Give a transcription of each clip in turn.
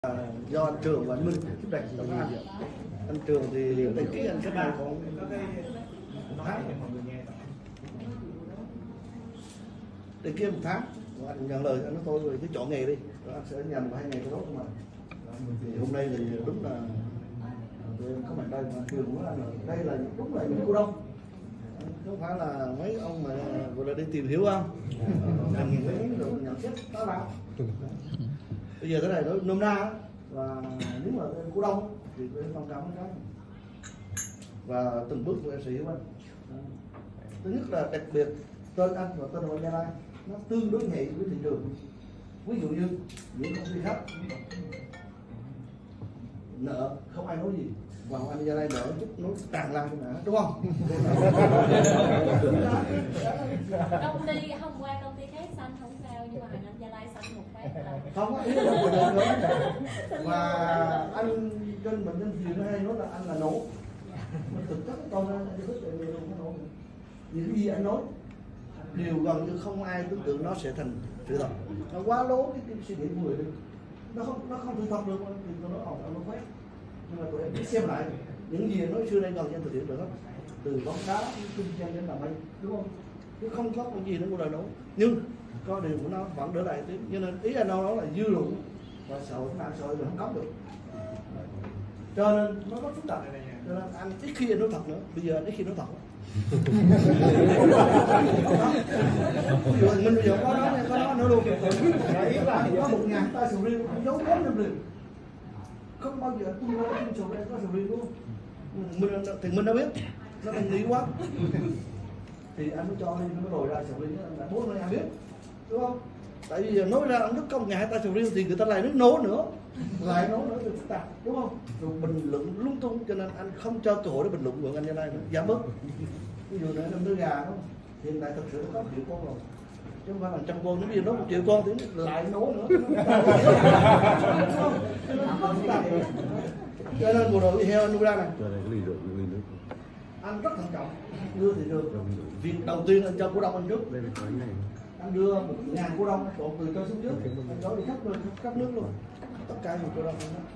Do anh Trường và anh Minh thúc đẩy tổng anh. Anh Trường thì đăng ký anh cách này còn tháng, đăng ký 1 tháng, anh nhận lời anh nói thôi rồi cứ chọn nghề đi, rồi anh sẽ nhầm 2 ngày cái đó mà. Thì hôm nay thì đúng là tụi em có mặt đây mà Trường nói là đây là đúng là những cô đông, không phải là mấy ông mà gọi là đi tìm hiểu không, mình mới được nhận xét đó là bây giờ cái này nói nôm na là nếu mà em cổ đông thì em thông cảm cái và từng bước của em sẽ hiểu anh. Thứ nhất là đặc biệt tên anh và tên Hoàng Gia Lai nó tương đối nhạy với thị trường. Ví dụ như những công ty khác nợ không ai nói gì, và anh Gia Lai nợ chút nó tràn lan nữa, đúng không? Công ty hôm qua công ty khác xanh không sao, nhưng mà anh Gia Lai xanh một phát là không có ý là người đời nữa. Và anh trên bệnh nhân thì nó hay nói là anh là nổ, mà thực chất con anh rất là nhiều không nổ. Những gì anh nói điều gần như không ai tưởng tượng nó sẽ thành sự thật, nó quá lố cái suy nghĩ của người đi, nó không thực thật được thì tôi nói ông nó quét. Nhưng mà tụi em biết xem lại những gì nói xưa đây gần như thực hiện được hết, từ bóng đá kinh doanh đến làm mây, đúng không? Chứ không có cái gì nó của đời nổ, nhưng có điều của nó vẫn đỡ lại tiếng. Cho nên ý anh nói là dư luận và xã hội mạng xã hội thì không cấm được, cho nên nó rất phức tạp. Cho nên anh ít khi anh nói thật nữa, bây giờ anh ít khi nói thật. Mình bây giờ có nói nữa luôn. Ý là có 1.000 ta sầu riêng giấu 4 năm rừng, không bao giờ tôi nói trên sầu riêng có sầu riêng luôn. Mình đã biết nó thành lý quá thì anh mới cho nên nó mới lồi ra sầu riêng, là 4 năm anh biết, đúng không? Tại vì giờ nói ra ông nước công 1.000 ta sầu riêng thì người ta lại nước nổ nữa, lại nổ nữa thì phức tạp, đúng không? Rồi bình luận lung tung, cho nên anh không cho cơ hội để bình luận của anh như này nữa, giảm bớt. Ví dụ này năm đứa gà đó, hiện tại thực sự có 1 triệu con rồi, chứ không phải là 100 con. Nếu bây giờ nó 1 triệu con thì lại nổ nữa. Cho nên vừa rồi heo anh nuôi ra này, anh rất thận trọng đưa thị trường. Việc đầu tiên anh cho cổ đông anh trước, anh đưa 1.000 cổ đông trộn từ trên xuống dưới, anh nói đi khắp nước luôn, tất cả những cổ đông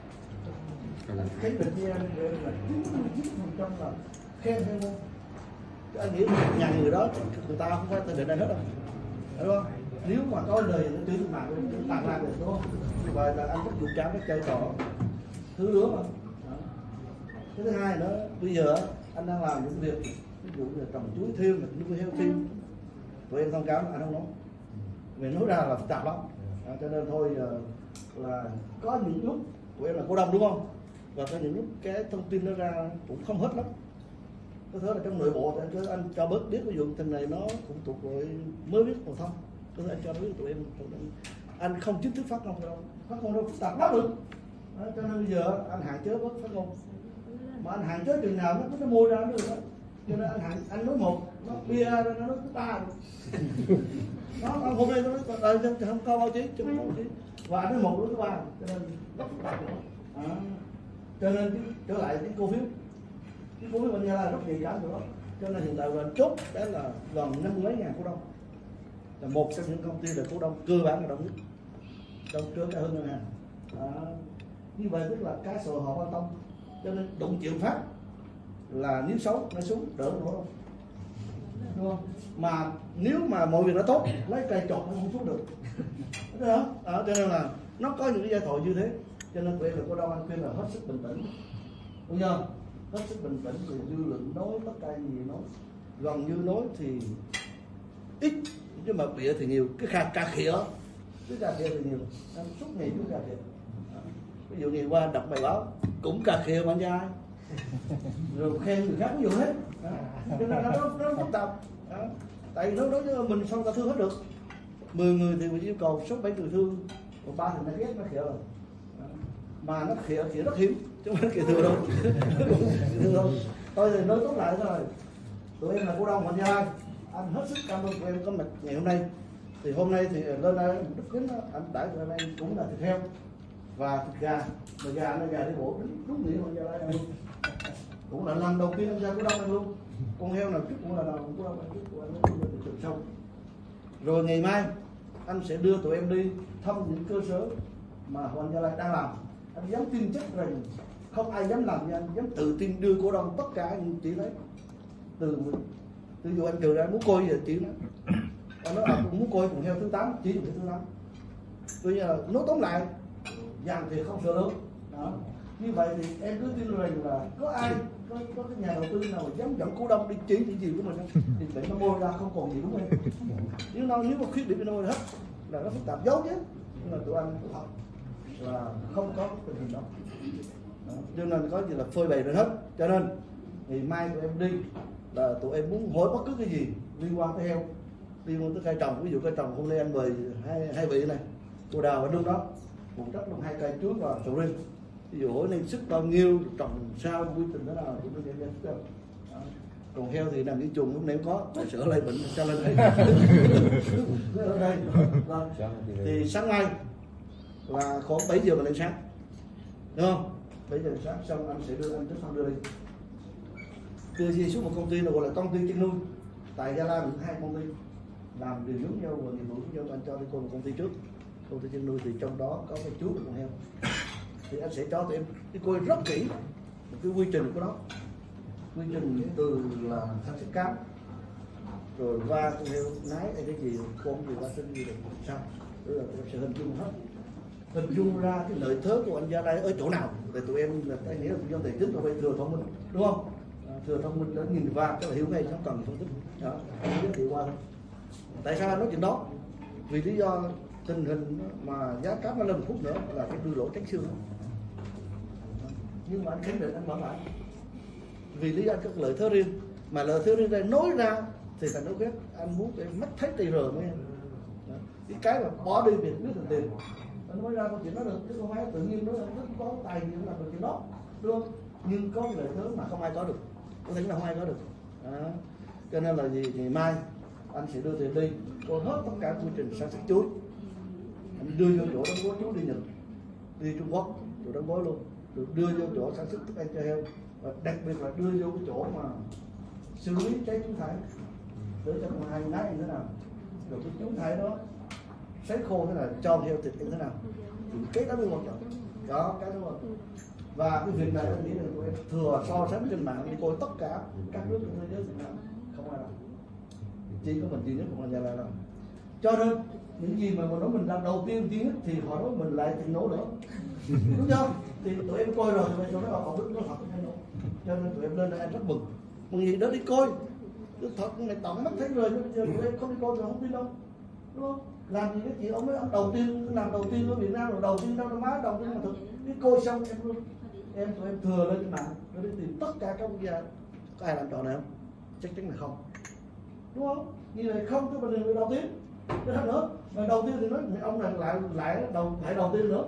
anh thấy định như em là 99% là khen hay không. Anh nghĩ 1.000 người đó người ta không phải tự định đây hết đâu, đúng không? Nếu mà có lời nó chửi mạng thì tặng ra được, đúng không? Và là anh rất dụng cảm cái cây cỏ thứ lứa mà. Cái thứ hai nữa, bây giờ anh đang làm những việc ví dụ như trồng chuối thêm, nuôi heo thêm, tụi em thông cảm anh không nói, vì nói ra là phức tạp lắm. Cho nên thôi là có những lúc tụi em là cổ đông, đúng không? Và có những lúc cái thông tin nó ra cũng không hết lắm. Có thể là trong nội bộ thì anh cho bớt biết, ví dụ tình này nó cũng thuộc về mới biết còn thông, có thể anh cho biết tụi em. Anh không chính thức phát ngôn đâu, phát ngôn đâu phức tạp lắm được. Cho nên bây giờ anh hạn chế bớt phát ngôn, mà anh hạn chế chừng nào nó mua ra nó được đó. Cho nên anh nói một, nó bia ra nó nói thứ ba được. Nó hôm nay nó nói không có báo chí, chứ không có báo chí, và anh nói một nói thứ ba, cho nên rất phức tạp nữa. Cho nên trở lại cái cổ phiếu bên Gia Lai rất nhạy cảm nữa. Cho nên hiện tại là chốt đó là gần 50 mấy ngàn cổ đông, là một trong những công ty là cổ đông cơ bản là đông nhất trong cơ cả hơn ngân hàng. Như vậy tức là cái xã hội họ quan tâm, cho nên đụng chịu phát là nếu xấu nó xuống đỡ nổi đâu, đúng không? Mà nếu mà mọi việc nó tốt, lấy cây chọt nó không xuống được, đúng không? Cho nên là nó có những cái giai thoại như thế. Cho nên tụi em là cổ đông anh khuyên là hết sức bình tĩnh, đúng không? Hết sức bình tĩnh, thì dư luận nói tất cả gì nói, gần như nói thì ít chứ mà bịa thì nhiều. Cái cà khịa thì nhiều, anh suốt ngày cứ cà khịa. Ví dụ ngày qua đọc bài báo cũng cà khịa bạn trai, rồi khen người khác ví dụ hết. Cho nên nó phức tạp. Tại vì nó nói với mình sao ta thương hết được. 10 người thì mình yêu cầu 6-7 người thương, còn 3 thì nó ghét, nó khịa rồi. Mà nó khịa rất hiếm, chứ không phải khịa thừa đâu. Thôi thì nói tốt lại thôi, tụi em là cổ đông Hoàng Gia Lai, anh hết sức cảm ơn tụi em có mặt ngày hôm nay. Thì hôm nay thì lên đây Đức Kính anh đãi tụi em cũng là thịt heo và thịt gà, mà gà nó gà đi bộ đúng nghĩa Hoàng Gia Lai luôn. Cũng là lần đầu tiên anh ra cổ đông anh luôn. Con heo nào trước cũng là lần cổ đông anh trước của anh nó thị trường sâu. Rồi ngày mai anh sẽ đưa tụi em đi thăm những cơ sở mà Hoàng Gia Lai đang làm anh dám tin chắc rằng không ai dám làm như anh, dám tự tin đưa cổ đông tất cả anh chỉ lấy từ dụ anh trừ ra muốn coi giờ chỉ nói anh nói cũng muốn coi cùng heo thứ 8 chỉ cùng thứ 8. Coi như là nói tóm lại dàn thì không sợ lớn đó. Như vậy thì em cứ tin rằng là có ai có cái nhà đầu tư nào dám dẫn cổ đông đi chỉ những gì của mình không thì để nó môi ra không còn gì đúng không? Nếu mà khuyết điểm bên môi hết là nó phức tạp giấu chứ, nhưng mà tụi anh thật là không có tình hình đó. Cho nên có gì là phơi bày lên hết. Cho nên thì mai tụi em đi là tụi em muốn hỏi bất cứ cái gì liên quan tới heo, liên quan tới cây trồng. Ví dụ cây trồng hôm nay anh mời hai vị này, cô Đào và Nhung đó, một đất đồng 2 cây trước và sầu riêng. Ví dụ hỏi nên sức bao nhiêu, trồng sao, quy trình thế nào thì tôi em biết. Còn heo thì nằm dưới chuồng lúc nãy có, sợ lây bệnh cho lên đây. Ở đây. Vâng. Thì sáng mai là khoảng 7 giờ mình lên sáng, đúng không? 7 giờ sáng xong anh sẽ đưa anh tới phòng đưa đi. Đưa gì xuống một công ty là gọi là công ty chăn nuôi. Tại Gia Lai mình 2 công ty làm điều giống nhau và nghiệp vụ giống nhau, anh cho đi coi một công ty trước. Công ty chăn nuôi thì trong đó có cái chú con heo. Thì anh sẽ cho tụi em đi coi rất kỹ cái quy trình của nó. Quy trình từ là sản xuất cám, rồi va con heo nái hay cái gì, con gì va sinh gì được sao, rồi em sẽ hình dung hết, hình dung ra cái lợi thế của anh Gia Lai ở chỗ nào. Để tụi em là anh nghĩ là dân tài chính tụi bay thừa thông minh, đúng không? Thừa thông minh đã nhìn va cái là hiểu ngay, không cần phân tích. Đó, giới thiệu qua thôi. Tại sao anh nói chuyện đó? Vì lý do tình hình mà giá cám nó lên một phút nữa là cái đuôi lỗ trắng xương. Nhưng mà anh khẳng định anh mở lại. Vì lý do các lợi thế riêng, mà lợi thế riêng đây nói ra thì thành nói khác. Anh muốn em mất thấy TR nghe. Cái mà bỏ đi việc biết thành tiền. Anh nói ra câu chuyện đó được, chứ không phải tự nhiên nó có tài gì làm được chuyện đó, đúng không? Nhưng có cái lợi thế mà không ai có được, có thể là không ai có được. Đó. Cho nên là gì? Ngày mai anh sẽ đưa tiền đi, coi hết tất cả quy trình sản xuất chuối. Anh đưa vô chỗ đóng gói chuối đi Nhật, đi Trung Quốc, rồi đóng gói luôn, rồi đưa vô chỗ sản xuất thức ăn cho heo, và đặc biệt là đưa vô cái chỗ mà xử lý trái chuối thải để cho con hai nái như thế nào, rồi cái chuối thải đó sấy khô thế nào, cho heo thịt như thế nào, thì cái đó mới quan trọng. Đó, cái đó quan trọng. Và cái việc này anh nghĩ là tụi em thừa so sánh trên mạng đi coi tất cả các nước trên thế giới Việt Nam không ai làm, chỉ có mình duy nhất của mình Gia Lai làm. Cho nên những gì mà nói mình làm đầu tiên thì họ nói mình lại thì nổ nữa, đúng không? Thì tụi em coi rồi thì bây giờ nói họ biết nó thật hay không. Cho nên tụi em lên đây em rất mừng gì đó đi coi. Chứ thật này tổng mắt thấy rồi, giờ tụi em không đi coi rồi không tin đâu, đúng không? Làm gì cái chuyện ông ấy, ông đầu tiên làm đầu tiên ở Việt Nam rồi, đầu tiên đâu nó má, đầu tiên mà thực đi coi xong em luôn. Tụi em thừa lên trên mạng để đi tìm tất cả các quốc gia có ai làm trò này không? Chắc chắn là không, đúng không? Như này không cái vấn đề đầu tiên cái hết nữa, mà đầu tiên thì nói ông này lại đầu tiên nữa.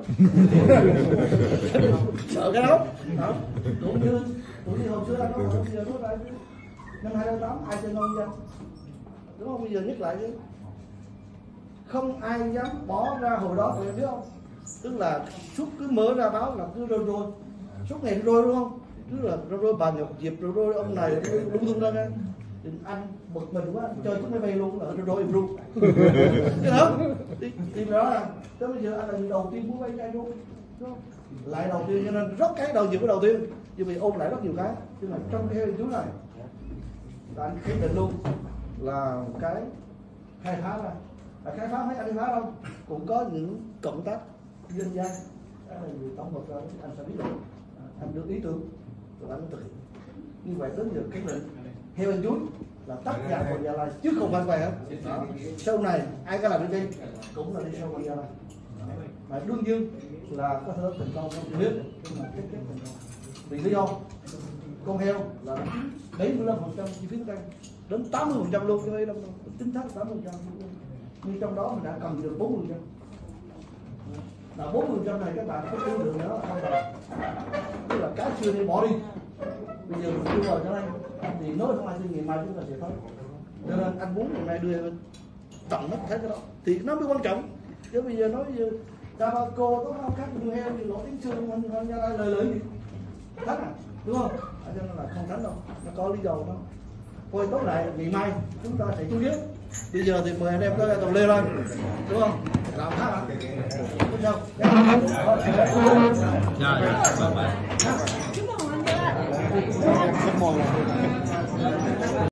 Sợ cái đó. Đó cũng như hồi xưa anh nói bây giờ nói lại năm 2008 ai chơi ngon chưa, đúng không? Bây giờ nhắc lại chứ không ai dám bỏ ra hồi đó, tụi em biết không? Tức là suốt cứ mở ra báo là cứ rồi suốt ngày rồi, đúng không? Cứ là rồi bà Ngọc Diệp rồi ông này đúng thương ra nghe. Thì anh bực mình quá, chơi chúng máy bay luôn, là rồi em luôn. Cái đó thì đó là tới bây giờ anh là người đầu tiên muốn bay trai luôn, đúng không? Lại đầu tiên, cho nên rất cái đầu nhiều cái đầu tiên, nhưng vì ôm lại rất nhiều cái. Nhưng mà trong cái chú này là anh khẳng định luôn là cái khai phá ra, khai phá mấy anh khai phá đâu, cũng có những cộng tác dân gian, cái là người tổng hợp ra anh sẽ biết được, anh được ý tưởng rồi anh thực hiện. Như vậy đến giờ khẳng định heo anh chuối là tất cả của Gia Lai chứ không phải vậy hết. Sau này ai có làm cái gì cũng là đi sau của Gia Lai, mà đương nhiên là có thể thành công không biết, nhưng mà chắc chắn thành công. Vì lý do con heo là 75% chi phí thức ăn, đến 80% luôn, chứ không tính thác 80%. Nhưng trong đó mình đã cần được 40%. Là 40% này các bạn có tiêu được nữa không phải, tức là cái chưa đi bỏ đi. Bây giờ mình đưa vào cho đây thì nói không ai suy nghĩ, mai chúng ta sẽ thấy. Cho nên anh muốn hôm nay đưa tận mắt thấy cái đó thì nó mới quan trọng. Chứ bây giờ nói Tabaco có không khác như heo thì lỗ tiếng xương hơn Gia Lai lời gì thắng à, đúng không? Cho nên là không thắng đâu, nó có lý do đó. Thôi tốt lại ngày mai chúng ta sẽ chú ý. Bây giờ thì mời anh em tới Đồng Lê lên, đúng không? Làm thắng hả? Đúng không? Bye bye.